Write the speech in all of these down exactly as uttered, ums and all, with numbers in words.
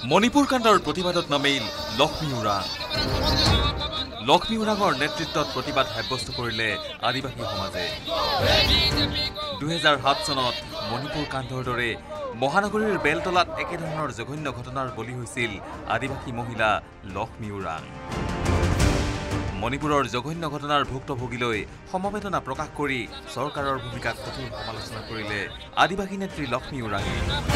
মণিপুৰ কাণ্ডৰ প্ৰতিবাদত নামিল লক্ষ্মী উৰাং লক্ষ্মী উৰাঙৰ নেতৃত্বত প্ৰতিবাদ সাব্যস্ত কৰিলে আদিবাসী সমাজে দুহেজাৰ সাত চনত মণিপুৰ কাণ্ডৰ দৰে মহানগৰীৰ বেলতলাত একেধৰণৰ জঘন্য ঘটনাৰ বলি হৈছিল আদিবাসী মহিলা লক্ষ্মী উৰাং মণিপুৰৰ জঘন্য ঘটনাৰ ভুক্তভোগীলৈ সমবেদনা প্ৰকাশ কৰি চৰকাৰৰ ভূমিকাক কঠোৰ সমালোচনা কৰিলে আদিবাসী নেত্ৰী লক্ষ্মী উৰাঙে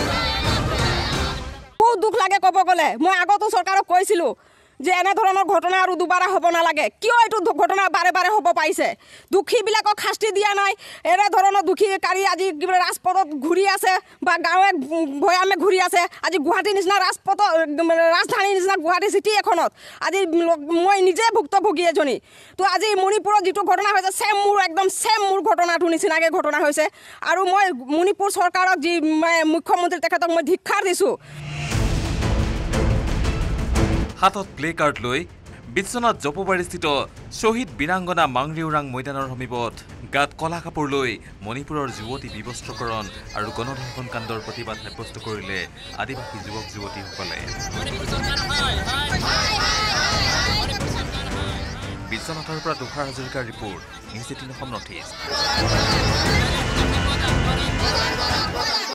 দুখ লাগে কব গলে মই আগতো চৰকাৰক কৈছিলো যে এনে ধৰণৰ ঘটনা আৰু দুবাৰা হ'ব নালাগে কিয় এইটো ঘটনা বাৰে বাৰে হ'ব পাইছে দুখী বিলাকক শাস্তি দিয়া নাই এনে ধৰণৰ দুখী কাৰি আজি ৰাজপথত ঘূৰি আছে বা গাঁৱে ভৈয়ামে ঘূৰি আছে আজি গুৱাহাটী নিচিনা ৰাজপথ ৰাজধানী নিচিনা গুৱাহাটী চিটি এখনত আজি মই নিজে ভুক্তভোগী এজনী তো আজি মণিপুৰত যিটো ঘটনা হৈছে চেম মোৰ একদম চেম মোৰ ঘটনাটো নিচিনাকৈ ঘটনা হৈছে আৰু মই মণিপুৰ চৰকাৰক যি মুখ্যমন্ত্ৰী তেখেতক মই ধিক্ষাৰ দিছোঁ হাতত প্লে কাৰ্ড লৈ বিশ্বনাথ জপবাৰীস্থিত শ্বহীদ বীৰাংগনা মাংৰি উৰাং মৈদানৰ সমীপত গাত কলা কাপোৰ লৈ মণিপুৰৰ যুৱতী বিবস্ত্ৰকৰণ আৰু গণধৰ্ষণ কাণ্ডৰ প্ৰতিবাদ সাব্যস্ত কৰিলে আদিবাসী যুৱক যুৱতীসকলে বিশ্বনাথৰ পৰা তুষাৰ হাজৰিকাৰ report news eighteen Assam north east